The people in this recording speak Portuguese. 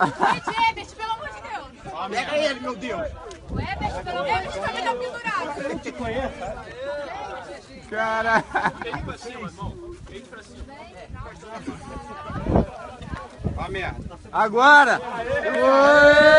Gente, Ebert, pelo amor de Deus. Pega ele, meu Deus. O Ebert, pelo amor de Deus, também tá pendurado. Eu te conheço. Cara. Peide pra cima, irmão. Peide pra cima. Ó a merda. Agora! Oi!